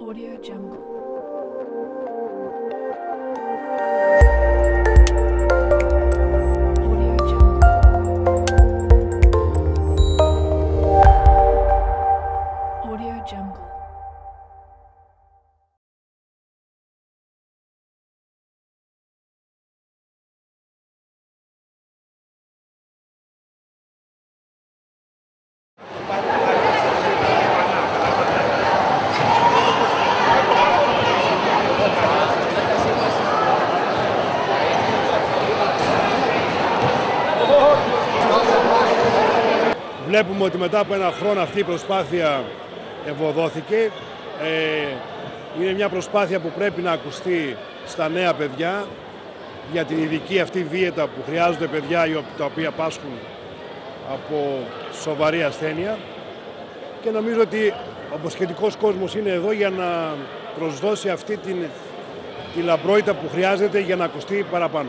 Audio Jungle. Audio Jungle. Audio Jungle. Βλέπουμε ότι μετά από ένα χρόνο αυτή η προσπάθεια ευωδόθηκε. Είναι μια προσπάθεια που πρέπει να ακουστεί στα νέα παιδιά για την ειδική αυτή δίαιτα που χρειάζονται παιδιά τα οποία πάσχουν από σοβαρή ασθένεια. Και νομίζω ότι ο μπασκετικός κόσμος είναι εδώ για να προσδώσει αυτή τη λαμπρότητα που χρειάζεται για να ακουστεί παραπάνω.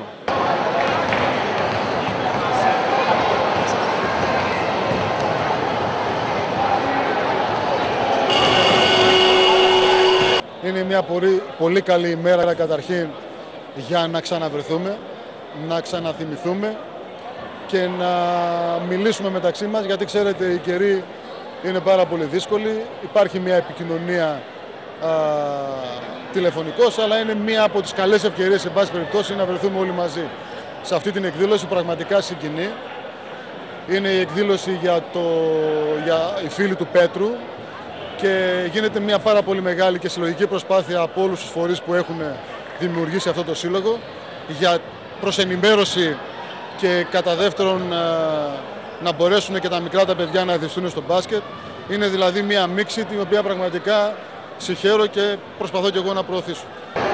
Είναι μια πολύ καλή ημέρα καταρχήν για να ξαναβρεθούμε, να ξαναθυμηθούμε και να μιλήσουμε μεταξύ μας, γιατί ξέρετε οι καιροί είναι πάρα πολύ δύσκολοι. Υπάρχει μια επικοινωνία τηλεφωνικός, αλλά είναι μια από τις καλές ευκαιρίες σε πάση περιπτώσει να βρεθούμε όλοι μαζί. Σε αυτή την εκδήλωση πραγματικά συγκινεί. Είναι η εκδήλωση για οι φίλοι του Πέτρου και γίνεται μια πάρα πολύ μεγάλη και συλλογική προσπάθεια από όλους τους φορείς που έχουν δημιουργήσει αυτό το σύλλογο προς ενημέρωση και κατά δεύτερον να μπορέσουν και τα μικρά τα παιδιά να εθιστούν στο μπάσκετ. Είναι δηλαδή μια μίξη την οποία πραγματικά συγχαίρω και προσπαθώ και εγώ να προωθήσω.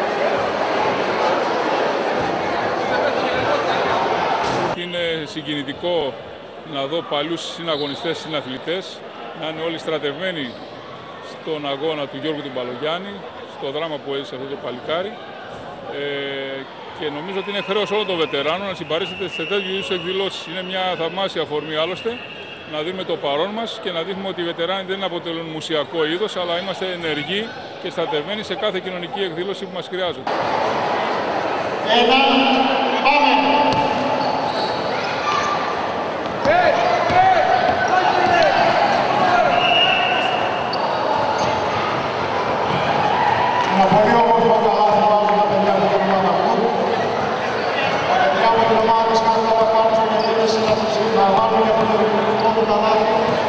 Είναι συγκινητικό να δω παλιούς συναγωνιστές, συναθλητές να είναι όλοι στρατευμένοι στον αγώνα του Γιώργου του Μπαλογιάννη, στο δράμα που έζησε αυτό το παλικάρι. Και νομίζω ότι είναι χρέος όλων των βετεράνων να συμπαρίσταται σε τέτοιου είδους εκδηλώσεις. Είναι μια θαυμάσια αφορμή άλλωστε να δούμε το παρόν μας και να δείχνουμε ότι οι βετεράνοι δεν αποτελούν μουσιακό είδος, αλλά είμαστε ενεργοί και στρατευμένοι σε κάθε κοινωνική εκδήλωση που μας χρειάζεται. Πολύ όμορφο καλά θα βάζουν τα παιδιά που θέλουν να ακούν. Τα παιδιά που την ομάδα της κάνουν όλα πάνω στην εκδήλωση να βάλουν για το δημιουργικό του καλάθι.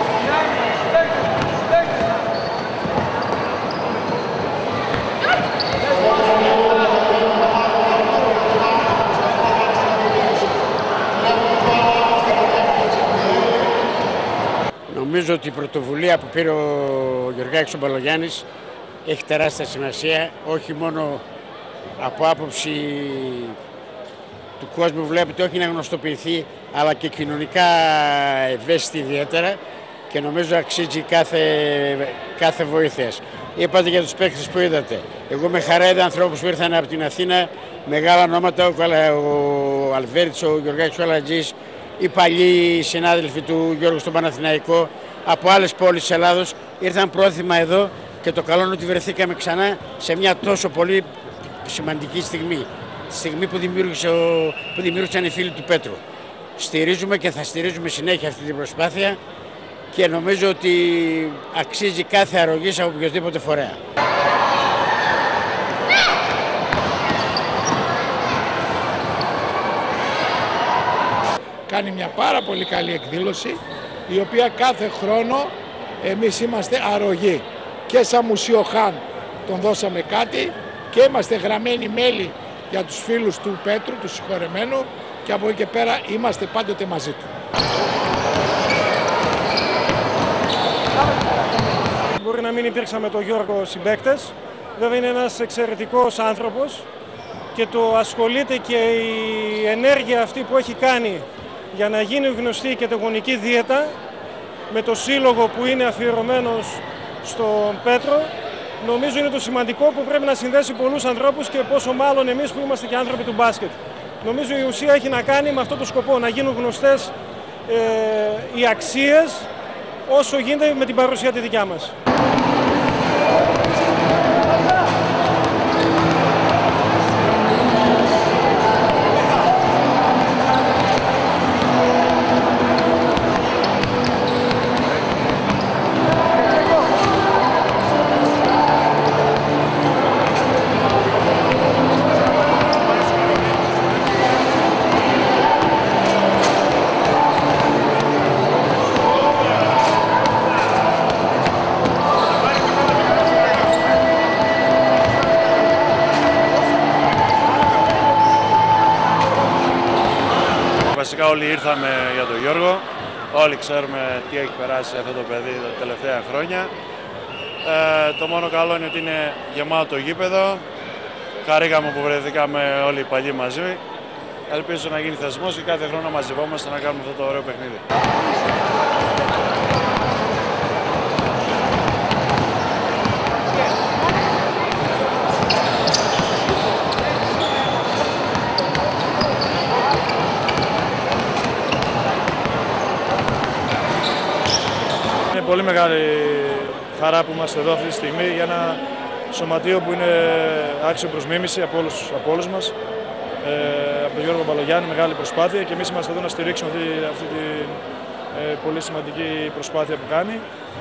Νομίζω ότι η πρωτοβουλία που πήρε ο Γεωργάκης ο Μπαλογιάννης έχει τεράστια σημασία, όχι μόνο από άποψη του κόσμου, βλέπετε, όχι να γνωστοποιηθεί, αλλά και κοινωνικά ευαίσθητη ιδιαίτερα και νομίζω αξίζει κάθε βοήθειας. Είπατε για τους παίκτες που είδατε. Εγώ με χαρά είδα ανθρώπους που ήρθαν από την Αθήνα, μεγάλα ονόματα, ο Αλβέρτης, ο Γεωργάκης ο Αλατζής, οι παλιοί συνάδελφοι του Γιώργου στον Παναθηναϊκό, από άλλες πόλεις της Ελλάδος, ήρθαν πρόθυμα εδώ. Και το καλό είναι ότι βρεθήκαμε ξανά σε μια τόσο πολύ σημαντική στιγμή. Τη στιγμή που δημιούργησαν οι φίλοι του Πέτρου. Στηρίζουμε και θα στηρίζουμε συνέχεια αυτή την προσπάθεια και νομίζω ότι αξίζει κάθε αρρωγής από οποιοδήποτε φορέα. Κάνει μια πάρα πολύ καλή εκδήλωση, η οποία κάθε χρόνο εμείς είμαστε αρρωγοί. Και σαν Μουσιοχάν τον δώσαμε κάτι και είμαστε γραμμένοι μέλη για τους φίλους του Πέτρου, του συγχωρεμένου, και από εκεί και πέρα είμαστε πάντοτε μαζί του. Μπορεί να μην υπήρξαμε τον Γιώργο συμπαίκτες, βέβαια είναι ένας εξαιρετικός άνθρωπος και το ασχολείται και η ενέργεια αυτή που έχει κάνει για να γίνει γνωστή η κετογονική δίαιτα με το σύλλογο που είναι αφιερωμένος στον Πέτρο, νομίζω είναι το σημαντικό που πρέπει να συνδέσει πολλούς ανθρώπους και πόσο μάλλον εμείς που είμαστε και άνθρωποι του μπάσκετ. Νομίζω η ουσία έχει να κάνει με αυτό το σκοπό, να γίνουν γνωστές οι αξίες όσο γίνεται με την παρουσία τη δικιά μας. όλοι ήρθαμε για τον Γιώργο. Όλοι ξέρουμε τι έχει περάσει αυτό το παιδί τα τελευταία χρόνια. Το μόνο καλό είναι ότι είναι γεμάτο το γήπεδο. Χαρήκαμε που βρεθήκαμε όλοι οι παλιοί μαζί. Ελπίζω να γίνει θεσμός και κάθε χρόνο μαζευόμαστε να κάνουμε αυτό το ωραίο παιχνίδι. Είναι πολύ μεγάλη χαρά που είμαστε εδώ αυτή τη στιγμή για ένα σωματείο που είναι άξιο προς μίμηση από όλους μας. Από τον Γιώργο Μπαλογιάννη, μεγάλη προσπάθεια και εμείς είμαστε εδώ να στηρίξουμε αυτή τη πολύ σημαντική προσπάθεια που κάνει.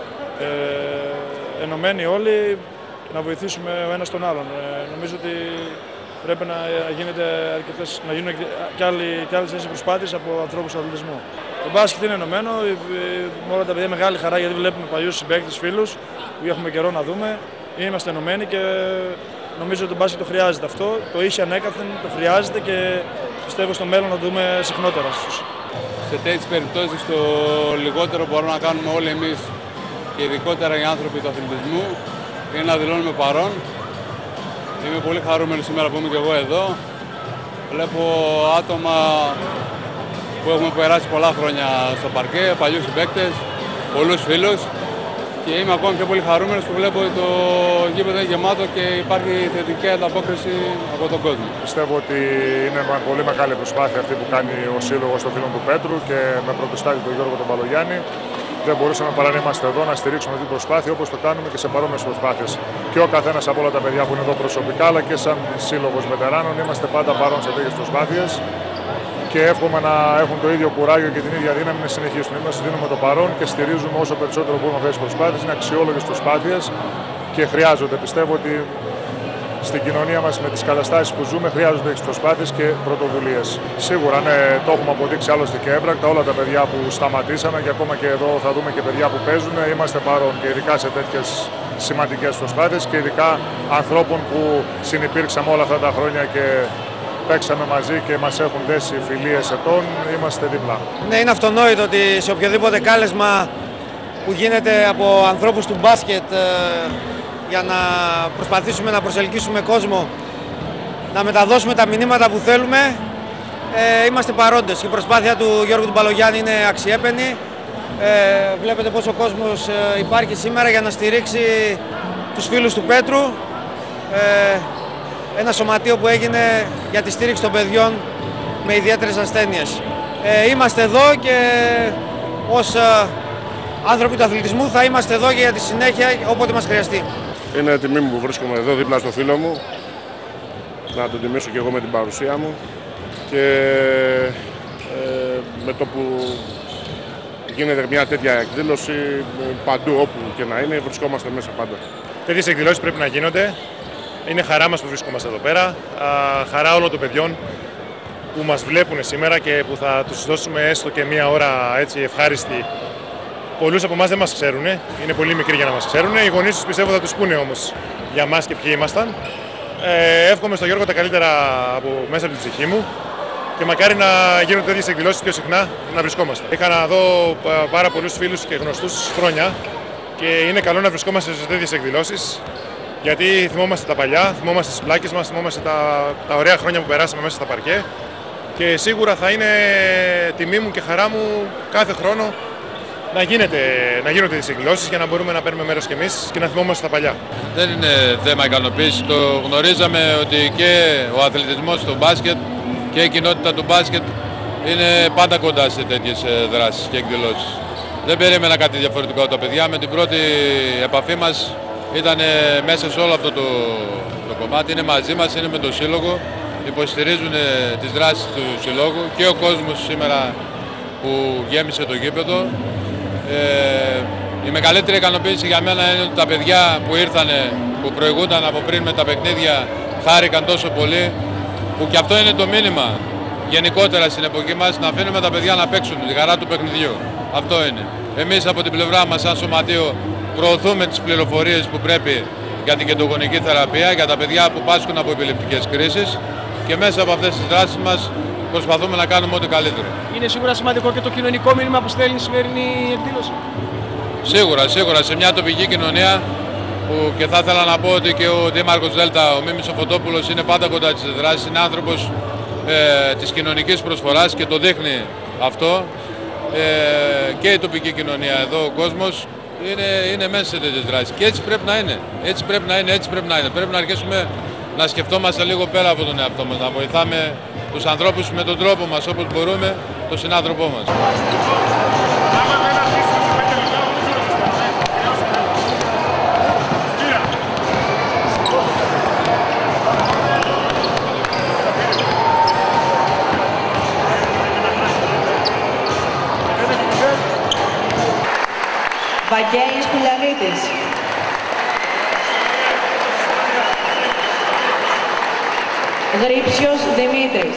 Ενωμένοι όλοι να βοηθήσουμε ο ένας τον άλλον. Νομίζω ότι πρέπει να γίνουν και άλλες προσπάθειες από ανθρώπους του αθλητισμού. Το μπάσκετ είναι ενωμένο, με όλα τα παιδιά μεγάλη χαρά γιατί βλέπουμε παλιούς συμπαίκτες, φίλους που έχουμε καιρό να δούμε. Είμαστε ενωμένοι και νομίζω ότι το μπάσκετ το χρειάζεται αυτό. Το είχε ανέκαθεν, το χρειάζεται και πιστεύω στο μέλλον να το δούμε συχνότερα. Σε τέτοιες περιπτώσεις το λιγότερο μπορούμε να κάνουμε όλοι εμείς και ειδικότερα οι άνθρωποι του αθλητισμού είναι να δηλώνουμε παρόν. Είμαι πολύ χαρούμενος σήμερα που είμαι και εγώ εδώ. Βλέπω άτομα που έχουμε περάσει πολλά χρόνια στο παρκέ, παλιούς συμπαίκτες, πολλούς φίλους. Και είμαι ακόμη πιο πολύ χαρούμενος που βλέπω ότι το γήπεδο είναι γεμάτο και υπάρχει θετική ανταπόκριση από τον κόσμο. Πιστεύω ότι είναι μια πολύ μεγάλη προσπάθεια αυτή που κάνει ο Σύλλογος των Φίλων του Πέτρου και με πρωτοστάτη τον Γιώργο τον Μπαλογιάννη. Δεν μπορούσαμε παρά να είμαστε εδώ να στηρίξουμε αυτή την προσπάθεια όπως το κάνουμε και σε παρόμοιες προσπάθειες. Και ο καθένας από όλα τα παιδιά που είναι εδώ προσωπικά αλλά και σαν Σύλλογος Βετεράνων είμαστε πάντα παρόν σε τέτοιες προσπάθειες. Και εύχομαι να έχουν το ίδιο κουράγιο και την ίδια δύναμη να συνεχίσουν. Εμείς δίνουμε το παρόν και στηρίζουμε όσο περισσότερο μπορούμε αυτές τις προσπάθειες. Είναι αξιόλογες προσπάθειες και χρειάζονται. Πιστεύω ότι στην κοινωνία μας με τις καταστάσεις που ζούμε χρειάζονται τέτοιες προσπάθειες και πρωτοβουλίες. Σίγουρα ναι, το έχουμε αποδείξει άλλωστε και έμπρακτα. Όλα τα παιδιά που σταματήσαμε και ακόμα και εδώ θα δούμε και παιδιά που παίζουν. Είμαστε παρόν και ειδικά σε τέτοιες σημαντικές προσπάθειες και ειδικά ανθρώπων που συνυπήρξαμε όλα αυτά τα χρόνια και παίξαμε μαζί και μας έχουν δέσει φιλίες ετών, είμαστε δίπλα. Ναι, είναι αυτονόητο ότι σε οποιοδήποτε κάλεσμα που γίνεται από ανθρώπους του μπάσκετ για να προσπαθήσουμε να προσελκύσουμε κόσμο, να μεταδώσουμε τα μηνύματα που θέλουμε, είμαστε παρόντες. Η προσπάθεια του Γιώργου του Μπαλογιάννη είναι αξιέπαινη. Βλέπετε πόσο κόσμος υπάρχει σήμερα για να στηρίξει τους φίλους του Πέτρου. Ένα σωματείο που έγινε για τη στήριξη των παιδιών με ιδιαίτερες ασθένειες. Είμαστε εδώ και ως άνθρωποι του αθλητισμού θα είμαστε εδώ και για τη συνέχεια όποτε μας χρειαστεί. Είναι τιμή μου που βρίσκομαι εδώ δίπλα στο φίλο μου, να τον τιμήσω και εγώ με την παρουσία μου και με το που γίνεται μια τέτοια εκδήλωση παντού όπου και να είναι βρισκόμαστε μέσα πάντα. Τέτοιες εκδηλώσεις πρέπει να γίνονται. Είναι χαρά μας που βρισκόμαστε εδώ πέρα, χαρά όλων των παιδιών που μας βλέπουν σήμερα και που θα τους δώσουμε έστω και μία ώρα έτσι ευχάριστη. Πολλούς από εμάς δεν μας ξέρουν, είναι πολύ μικροί για να μας ξέρουν. Οι γονείς τους πιστεύω θα τους πούνε όμως για μας και ποιοι ήμασταν. Εύχομαι στον Γιώργο τα καλύτερα μέσα από την ψυχή μου και μακάρι να γίνονται τέτοιες εκδηλώσεις πιο συχνά να βρισκόμαστε. Είχα να δω πάρα πολλούς φίλους και γνωστούς χρόνια και είναι καλό να βρισκόμαστε σε τέτοιες εκδηλώσεις. Γιατί θυμόμαστε τα παλιά, θυμόμαστε τις πλάκες μας, θυμόμαστε τα ωραία χρόνια που περάσαμε μέσα στα παρκέ και σίγουρα θα είναι τιμή μου και χαρά μου κάθε χρόνο να γίνονται τις εκδηλώσεις για να μπορούμε να παίρνουμε μέρος κι εμείς και να θυμόμαστε τα παλιά. Δεν είναι θέμα ικανοποίησης. Το γνωρίζαμε ότι και ο αθλητισμός στο μπάσκετ και η κοινότητα του μπάσκετ είναι πάντα κοντά σε τέτοιες δράσεις και εκδηλώσεις. Δεν περίμενα κάτι διαφορετικό από τα παιδιά. Με την πρώτη επαφή μας ήταν μέσα σε όλο αυτό το κομμάτι, είναι μαζί μας, είναι με τον Σύλλογο, υποστηρίζουν τις δράσεις του Συλλόγου και ο κόσμος σήμερα που γέμισε το γήπεδο. Η μεγαλύτερη ικανοποίηση για μένα είναι ότι τα παιδιά που ήρθανε, που προηγούνταν από πριν με τα παιχνίδια, χάρηκαν τόσο πολύ, που και αυτό είναι το μήνυμα γενικότερα στην εποχή μας, να αφήνουμε τα παιδιά να παίξουν τη χαρά του παιχνιδιού. Αυτό είναι. Εμείς από την πλευρά μας σαν σωματείο προωθούμε τις πληροφορίες που πρέπει για την κεντρογονική θεραπεία, για τα παιδιά που πάσχουν από επιληπτικές κρίσεις και μέσα από αυτές τις δράσεις μας προσπαθούμε να κάνουμε ό,τι καλύτερο. Είναι σίγουρα σημαντικό και το κοινωνικό μήνυμα που στέλνει η σημερινή εκδήλωση. Σίγουρα, σε μια τοπική κοινωνία που και θα ήθελα να πω ότι και ο Δήμαρχος Δέλτα, ο Μίμης ο Φωτόπουλος, είναι πάντα κοντά της δράσης, είναι άνθρωπος της κοινωνικής προσφοράς και το δείχνει αυτό. Και η τοπική κοινωνία εδώ, ο κόσμος, είναι μέσα σε τέτοιες δράσεις. Και έτσι πρέπει να είναι. Έτσι πρέπει να είναι. Πρέπει να αρχίσουμε να σκεφτόμαστε λίγο πέρα από τον εαυτό μας, να βοηθάμε τους ανθρώπους με τον τρόπο μας, όπως μπορούμε, τον συνάνθρωπό μας. Βαγγέλης Πουλιανίτης. Γρήψιος Δημήτρης.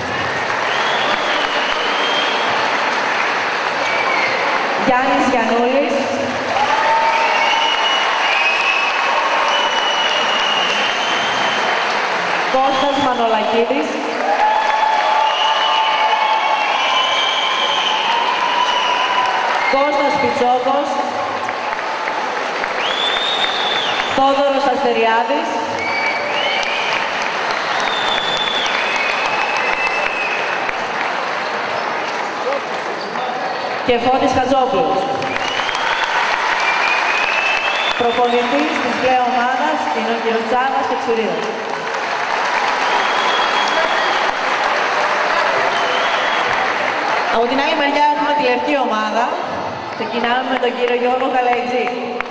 Γιάννης Γιαννούλης. Κώστας Μανολακίδης. Κώστας Πιτσόκος. Θόδωρος Αστεριάδης. Και Φώτης Χατζόπουλος. Προπονητής της πλέον ομάδας είναι ο κ. Τσάβας και Ξουρίδας. Από την άλλη μεριά έχουμε τη λευκή ομάδα. Ξεκινάμε με τον κύριο Γιώργο Καλαϊτζή.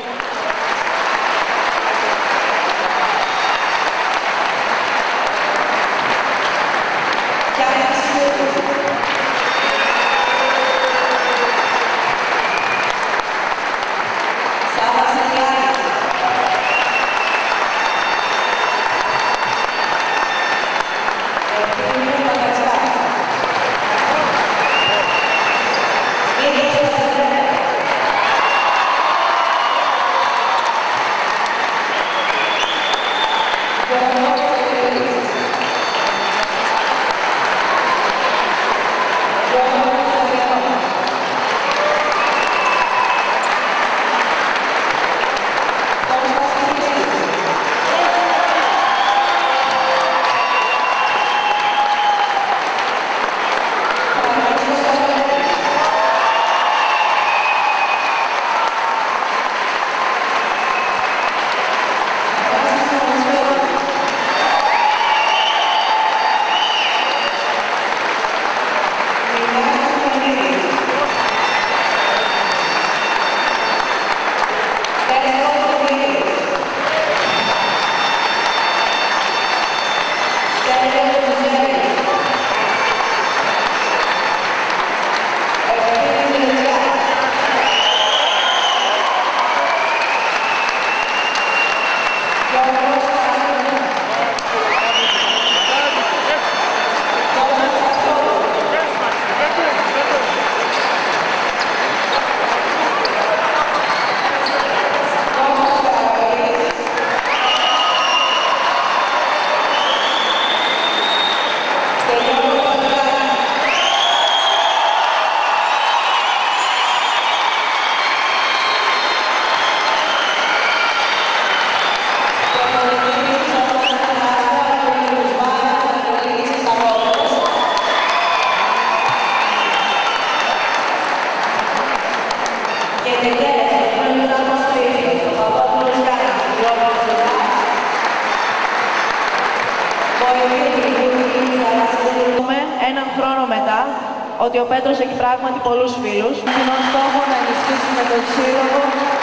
Έναν χρόνο μετά, ότι ο Πέτρος έχει πράγματι πολλούς φίλους. Κοινό στόχο να ενισχύσουμε τον σύλλογο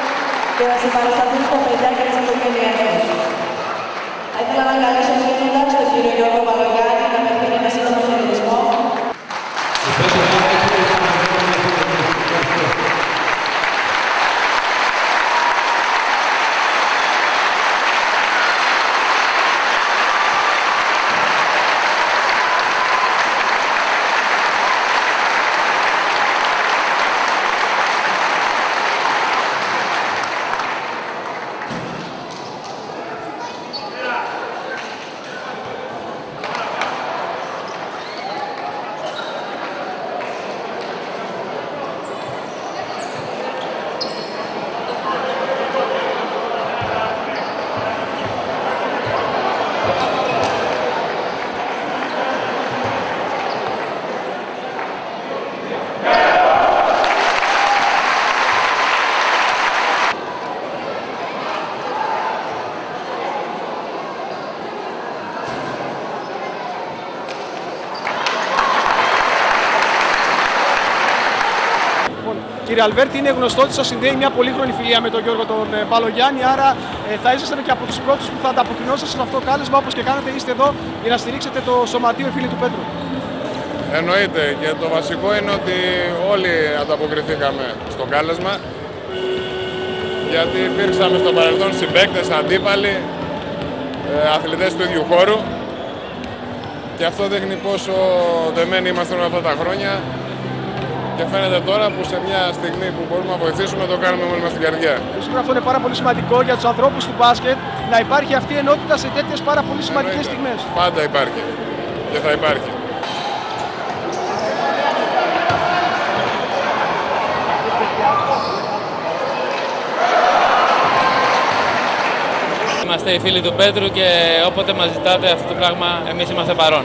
και να συμπαρασταθούν στα παιδιά και τις οικογένειές τους. Θα ήθελα να καλέσω σύντομα τον κύριο Γιώργο Παλογιάννη να με πει με σύντομο χαιρετισμό. Κύριε Αλβέρτη, είναι γνωστό ότι σας συνδέει μια πολύχρονη φιλία με τον Γιώργο τον Μπαλογιάννη, άρα θα ήσασταν και από τους πρώτους που θα ανταποκρινόσασταν σε αυτό το κάλεσμα, όπως και κάνετε, είστε εδώ για να στηρίξετε το σωματείο οι φίλοι του Πέτρου. Εννοείται, και το βασικό είναι ότι όλοι ανταποκριθήκαμε στο κάλεσμα, γιατί υπήρξαμε στο παρελθόν συμπαίκτες, αντίπαλοι, αθλητές του ίδιου χώρου, και αυτό δείχνει πόσο δεμένοι είμαστε όλα αυτά τα χρόνια. Και φαίνεται τώρα που σε μια στιγμή που μπορούμε να βοηθήσουμε, το κάνουμε όλοι μας στην καρδιά. Σίγουρα αυτό είναι πάρα πολύ σημαντικό για τους ανθρώπους του μπάσκετ, να υπάρχει αυτή η ενότητα σε τέτοιες πάρα πολύ σημαντικές στιγμές. Πάντα υπάρχει και θα υπάρχει. Είμαστε οι φίλοι του Πέτρου και όποτε μας ζητάτε αυτό το πράγμα, εμείς είμαστε παρόν.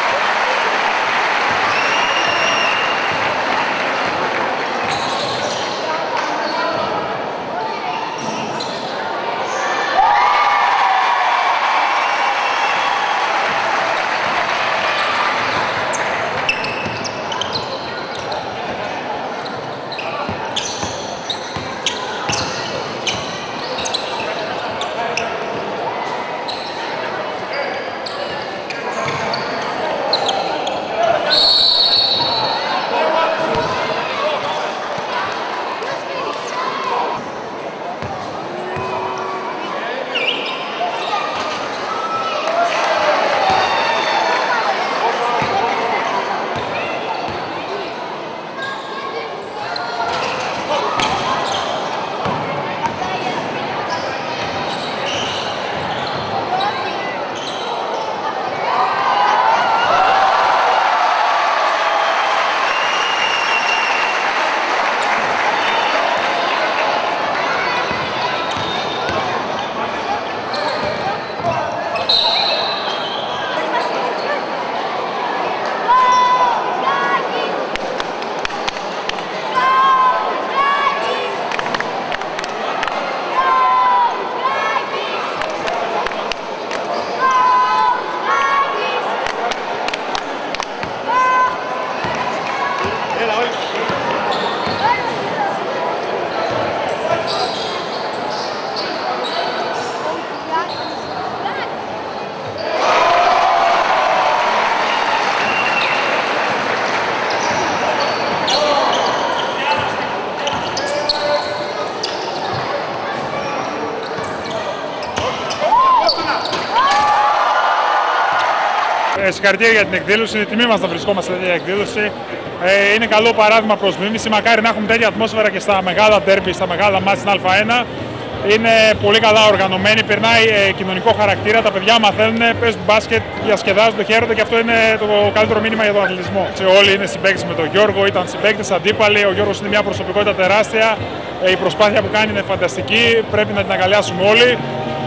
Συγχαρητήρια για την εκδήλωση. Είναι τιμή μας να βρισκόμαστε σε τέτοια εκδήλωση. Είναι καλό παράδειγμα προς μίμηση. Μακάρι να έχουμε τέτοια ατμόσφαιρα και στα μεγάλα ντέρμπι, στα μεγάλα μάτς στην Α1. Είναι πολύ καλά οργανωμένη, περνάει κοινωνικό χαρακτήρα. Τα παιδιά μαθαίνουν, παίζουν μπάσκετ, διασκεδάζονται, χαίρονται και αυτό είναι το καλύτερο μήνυμα για τον αθλητισμό. Όλοι είναι συμπαίκτες με τον Γιώργο, ήταν συμπαίκτες, αντίπαλοι. Ο Γιώργος είναι μια προσωπικότητα τεράστια. Η προσπάθεια που κάνει είναι φανταστική. Πρέπει να την αγκαλιάσουμε όλοι.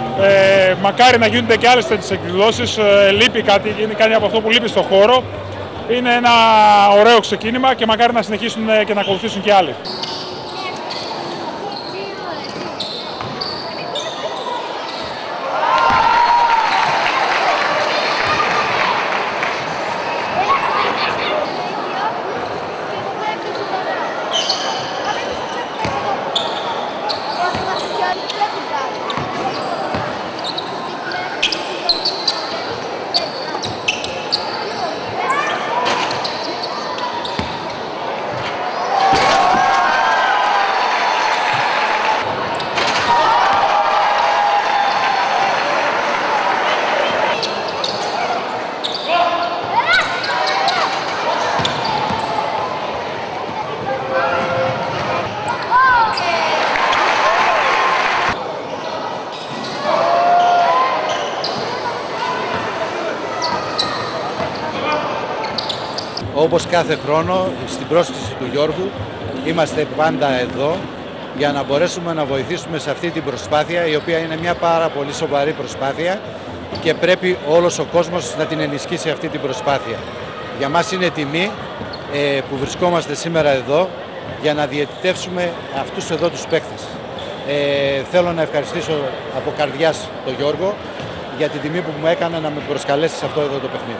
Μακάρι να γίνονται και άλλες τέτοιες εκδηλώσεις. Λείπει κάτι, είναι κάτι από αυτό που λείπει στον χώρο. Είναι ένα ωραίο ξεκίνημα και μακάρι να συνεχίσουν και να ακολουθήσουν και άλλοι. Όπως κάθε χρόνο, στην πρόσκληση του Γιώργου, είμαστε πάντα εδώ για να μπορέσουμε να βοηθήσουμε σε αυτή την προσπάθεια, η οποία είναι μια πάρα πολύ σοβαρή προσπάθεια και πρέπει όλος ο κόσμος να την ενισχύσει αυτή την προσπάθεια. Για μας είναι τιμή που βρισκόμαστε σήμερα εδώ για να διαιτητεύσουμε αυτούς εδώ τους παίκτες. Θέλω να ευχαριστήσω από καρδιάς τον Γιώργο για την τιμή που μου έκανε να με προσκαλέσει σε αυτό εδώ το παιχνίδι.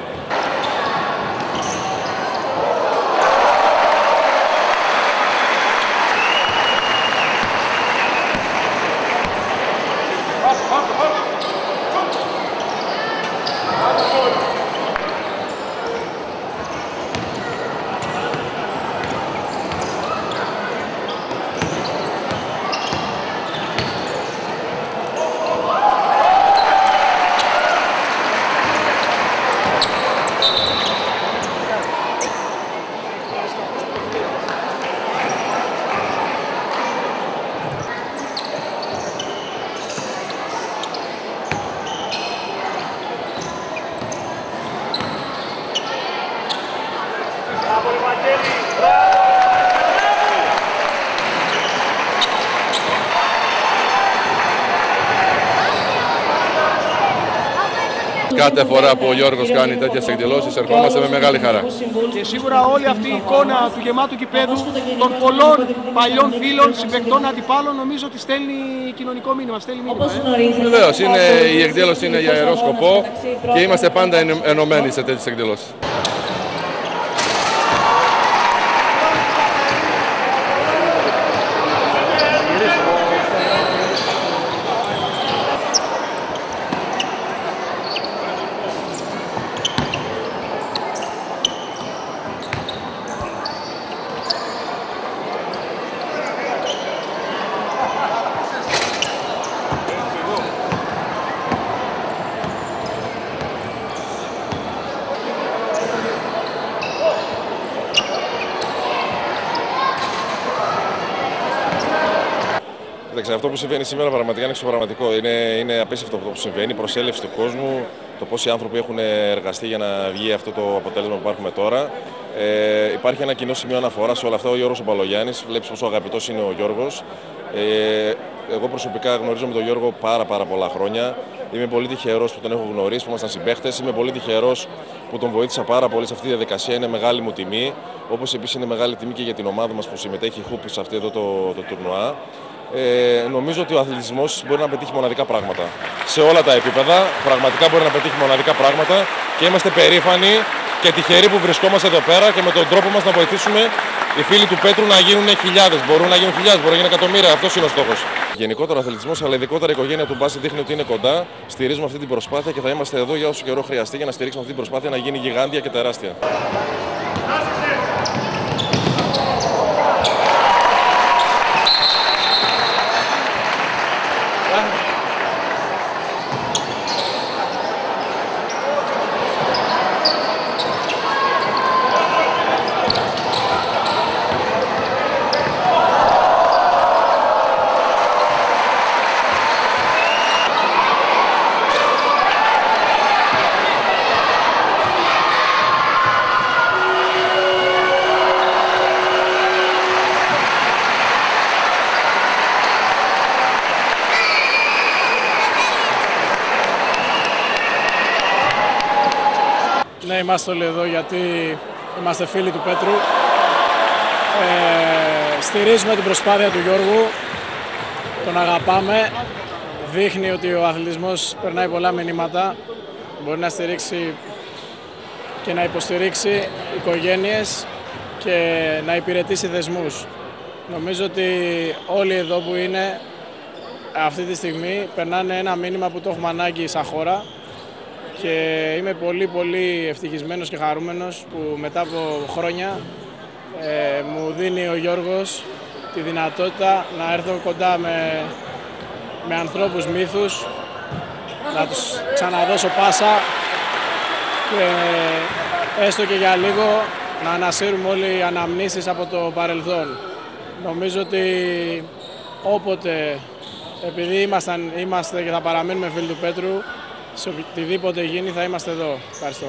Κάθε φορά που ο Γιώργος κάνει τέτοιες εκδηλώσεις ερχόμαστε με μεγάλη χαρά. Και σίγουρα όλη αυτή η εικόνα του γεμάτου γηπέδου, των πολλών παλιών φίλων, συμπαικτών, αντιπάλων, νομίζω ότι στέλνει κοινωνικό μήνυμα. Βεβαίως, η εκδήλωση είναι για ιερό σκοπό και είμαστε πάντα ενωμένοι σε τέτοιες εκδηλώσεις. Αυτό που συμβαίνει σήμερα πραγματικά είναι εξωπραγματικό. Είναι απίστευτο αυτό που συμβαίνει. Η προσέλευση του κόσμου, το πόσοι άνθρωποι έχουν εργαστεί για να βγει αυτό το αποτέλεσμα που υπάρχουμε τώρα. Υπάρχει ένα κοινό σημείο αναφορά σε όλα αυτά. Ο Γιώργος ο Μπαλογιάννης. Βλέπεις πόσο αγαπητός είναι ο Γιώργος. Εγώ προσωπικά γνωρίζω με τον Γιώργο πάρα πολλά χρόνια. Είμαι πολύ τυχερός που τον έχω γνωρίσει, που ήμασταν συμπαίχτες. Είμαι πολύ τυχερός που τον βοήθησα πάρα πολύ σε αυτή τη διαδικασία. Είναι μεγάλη μου τιμή. Όπως επίσης είναι μεγάλη τιμή και για την ομάδα μας που συμμετέχει χούπι σε αυτό το τουρνουά. Νομίζω ότι ο αθλητισμός μπορεί να πετύχει μοναδικά πράγματα. Σε όλα τα επίπεδα, πραγματικά μπορεί να πετύχει μοναδικά πράγματα και είμαστε περήφανοι και τυχεροί που βρισκόμαστε εδώ πέρα και με τον τρόπο μας να βοηθήσουμε οι φίλοι του Πέτρου να γίνουν χιλιάδες. Μπορούν να γίνουν χιλιάδες, μπορούν να γίνουν εκατομμύρια. Αυτός είναι ο στόχος. Γενικότερα ο αθλητισμός, αλλά ειδικότερα η οικογένεια του μπάσκετ δείχνει ότι είναι κοντά. Στηρίζουμε αυτή την προσπάθεια και θα είμαστε εδώ για όσο καιρό χρειαστεί για να στηρίξουμε αυτή την προσπάθεια να γίνει γιγάντια και τεράστια. Ναι, είμαστε όλοι εδώ γιατί είμαστε φίλοι του Πέτρου. Στηρίζουμε την προσπάθεια του Γιώργου, τον αγαπάμε. Δείχνει ότι ο αθλητισμός περνάει πολλά μηνύματα. Μπορεί να στηρίξει και να υποστηρίξει οικογένειες και να υπηρετήσει θεσμούς. Νομίζω ότι όλοι εδώ που είναι αυτή τη στιγμή περνάνε ένα μήνυμα που το έχουμε ανάγκη σαν χώρα. Και είμαι πολύ ευτυχισμένος και χαρούμενος που μετά από χρόνια μου δίνει ο Γιώργος τη δυνατότητα να έρθω κοντά με ανθρώπους μύθους, να τους ξαναδώσω πάσα και έστω και για λίγο να ανασύρουμε όλοι οι αναμνήσεις από το παρελθόν. Νομίζω ότι όποτε, επειδή είμαστε και θα παραμείνουμε φίλοι του Πέτρου, σε οτιδήποτε γίνει θα είμαστε εδώ. Ευχαριστώ.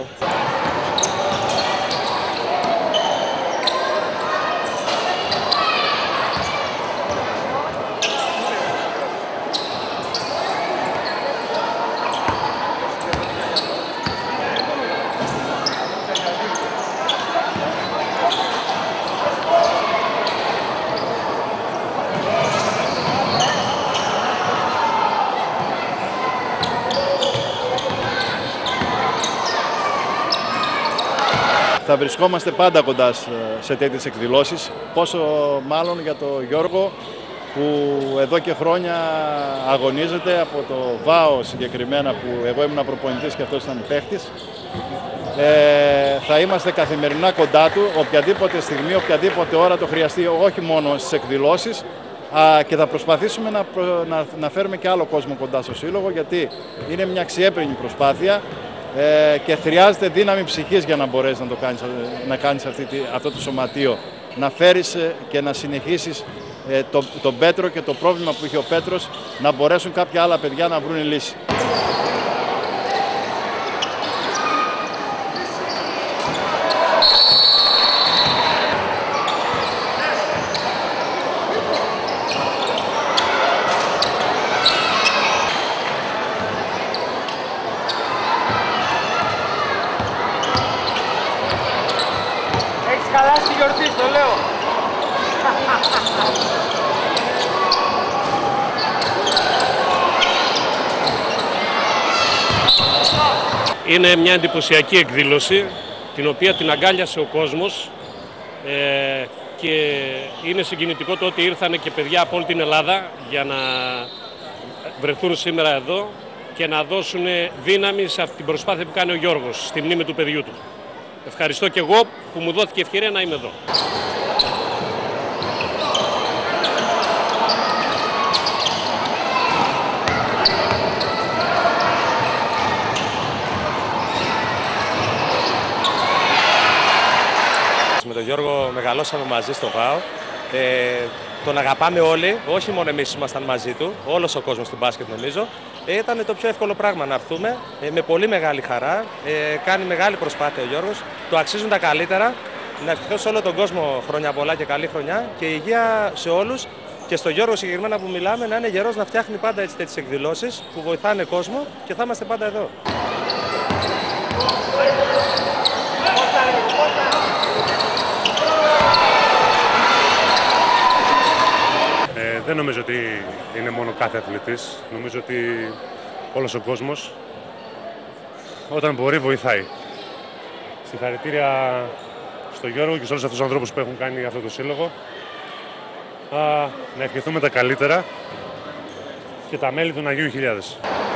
Θα βρισκόμαστε πάντα κοντά σε τέτοιες εκδηλώσεις, πόσο μάλλον για τον Γιώργο που εδώ και χρόνια αγωνίζεται από το ΒΑΟ συγκεκριμένα, που εγώ ήμουν προπονητής και αυτός ήταν παίχτης. Θα είμαστε καθημερινά κοντά του, οποιαδήποτε στιγμή, οποιαδήποτε ώρα το χρειαστεί, όχι μόνο στις εκδηλώσεις, και θα προσπαθήσουμε να φέρουμε και άλλο κόσμο κοντά στο Σύλλογο, γιατί είναι μια αξιέπαινη προσπάθεια και χρειάζεται δύναμη ψυχής για να μπορέσεις να κάνεις αυτό το σωματείο, να φέρεις και να συνεχίσεις τον Πέτρο και το πρόβλημα που είχε ο Πέτρος, να μπορέσουν κάποια άλλα παιδιά να βρουν λύση. καλά στη γιορτή, το λέω. Είναι μια εντυπωσιακή εκδήλωση, την οποία την αγκάλιασε ο κόσμος και είναι συγκινητικό το ότι ήρθαν και παιδιά από όλη την Ελλάδα για να βρεθούν σήμερα εδώ και να δώσουν δύναμη σε αυτή την προσπάθεια που κάνει ο Γιώργος στη μνήμη του παιδιού του. Ευχαριστώ και εγώ που μου δόθηκε ευκαιρία να είμαι εδώ. Με τον Γιώργο μεγαλώσαμε μαζί στο ΒΑΟ. Τον αγαπάμε όλοι, όχι μόνο εμείς ήμασταν μαζί του, όλος ο κόσμος του μπάσκετ νομίζω. Ήταν το πιο εύκολο πράγμα να έρθουμε, με πολύ μεγάλη χαρά. Κάνει μεγάλη προσπάθεια ο Γιώργος, του αξίζουν τα καλύτερα. Να ευχηθώ σε όλο τον κόσμο χρόνια πολλά και καλή χρονιά και υγεία σε όλους. Και στο Γιώργο συγκεκριμένα που μιλάμε να είναι γερός να φτιάχνει πάντα έτσι τέτοιες εκδηλώσεις που βοηθάνε κόσμο και θα είμαστε πάντα εδώ. Δεν νομίζω ότι είναι μόνο κάθε αθλητής. Νομίζω ότι όλος ο κόσμος όταν μπορεί βοηθάει. Συγχαρητήρια στον Γιώργο και σε όλους αυτούς τους ανθρώπους που έχουν κάνει αυτό το σύλλογο. Να ευχηθούμε τα καλύτερα και τα μέλη των Αγίου Χιλιάδες.